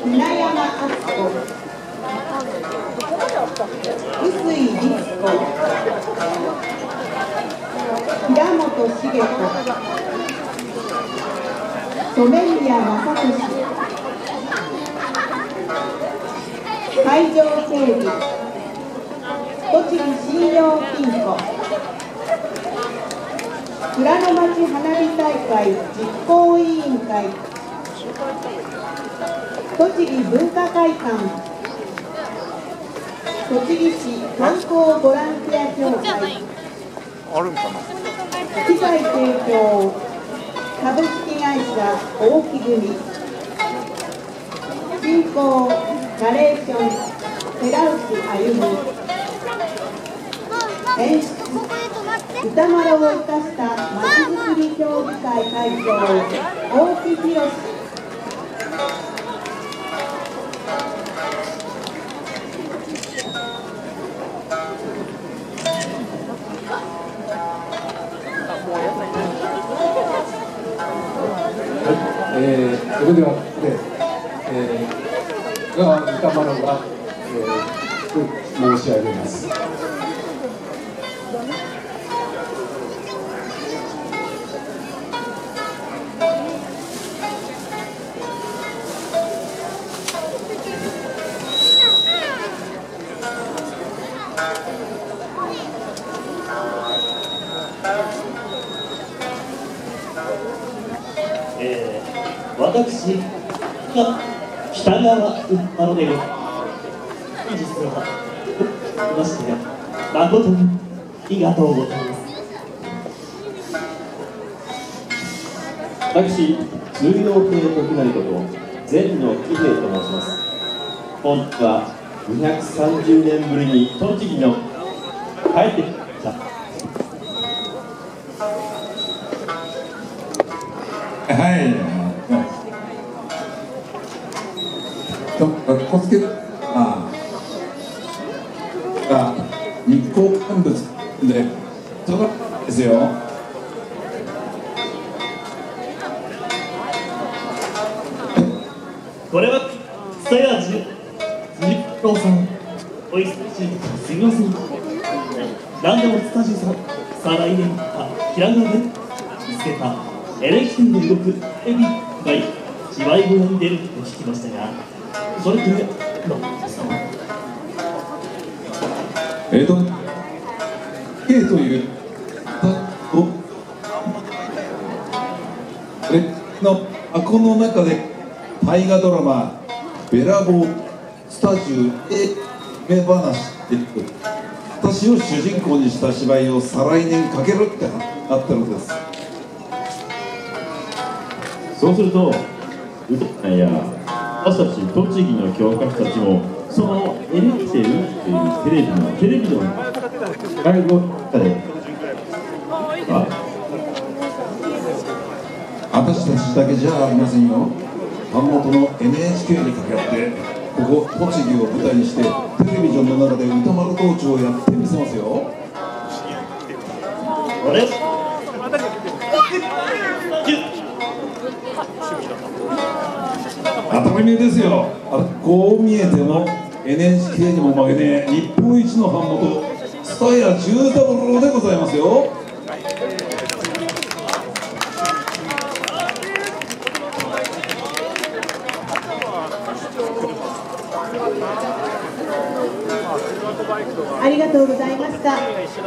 船山敦子、臼井律子、平本茂子、染宮正俊、海上整備、栃木信用金庫、富良野町花火大会実行委員会、栃木文化会館、栃木市観光ボランティア協会、機材提供株式会社大木組、進行ナレーション寺内歩、演出歌丸を生かしたまちづくり協議会会長大木宏、 それでは香川歌丸が、申し上げます。 私が北川歌丸で本日はいまして誠にありがとうございます。 私、通用系時成こと前野喜平と申します。本日は230年ぶりに栃木の帰ってきました。 はい。小助が日光乾物でそうですよ。 これは蔦屋辻郎さん、お忙しいすみません。何でもスタジオさん、再来年ひらがなで見つけた NHK の動くエビが芝居小屋に出ると聞きましたが、それとね、 K というの箱の中で大河ドラマ「べらぼうスタジオへ夢話」で私を主人公にした芝居を再来年かけるってなったのです。 そうすると歌さんや私たち栃木の教科書たちもその NHK っていうテレビのライブの中で私たちだけじゃありませんよ。版元の NHK にかけてここ栃木を舞台にしてテレビジョンの中で歌丸道場をやってみせますよ。 あれ当たり前ですよ。こう見えても NHK にも負けて日本一の版元蔦屋十三郎でございますよ。 ありがとうございました。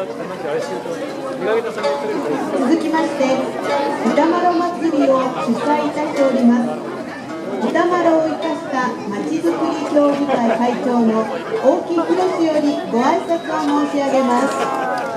続きまして歌丸祭りを主催いたしております歌丸を生かしたまちづくり協議会会長の大木宏よりご挨拶を申し上げます。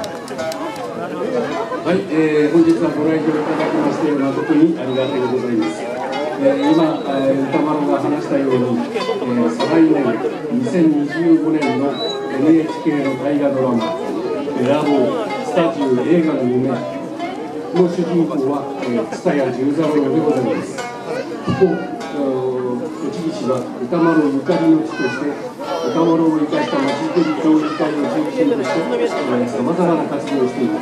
はい、本日はご来場いただきまして誠にありがとうございます。今、歌丸が話したように、再来年2025年の NHK の大河ドラマ「べらぼうスタジオ映画の夢」の主人公は蔦屋十三郎でございます。ここ栃木市は歌丸ゆかりの地として歌丸を生かしたまちづくり協議会を中心としてさまざまな活動をしています。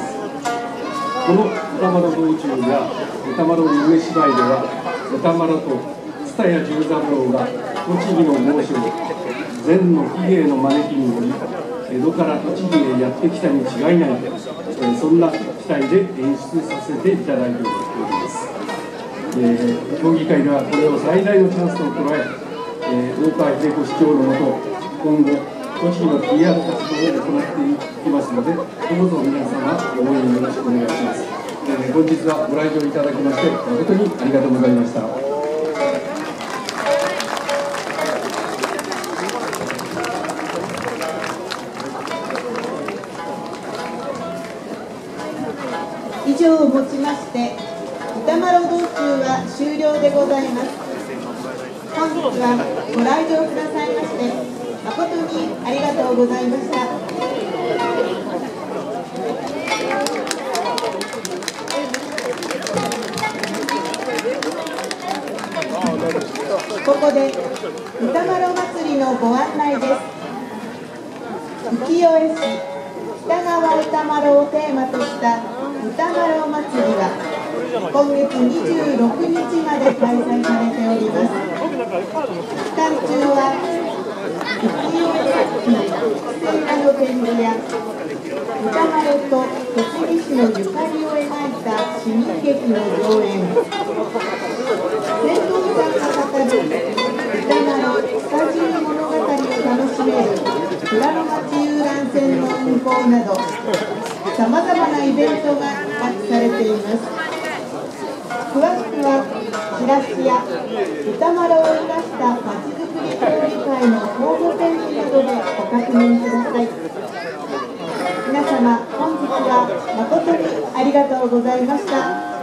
この歌丸道中や歌丸夢芝居では歌丸と蔦蔦屋十三郎が栃木の猛暑禅の喜芸の招きにより江戸から栃木へやってきたに違いない、そんな期待で演出させていただいております。協議会ではこれを最大のチャンスと捉え、大川秀子市長のもと今後栃木の PR 活動を行っていきますので、どうぞ皆様応援よろしくお願いします。本日はご来場いただきまして誠にありがとうございました。 以上をもちまして歌麿道中は終了でございます。本日はご来場くださいまして誠にありがとうございました。ここで歌麿祭りのご案内です。浮世絵師北川歌麿をテーマとした歌麿祭りは今月26日まで開催されております。期間中は浮世絵作品聖火の展示や歌麿と栃木市のゆかりを描いた市民劇の上演、船頭さんが語る歌麿スタジオ物語を楽しめる富良野町遊覧船の運行などさまざまなイベントが企画されています。詳しくはチラシや歌麿を生かしたまちづくり協議会のホームページなどでご確認ください。皆様本日は誠にありがとうございました。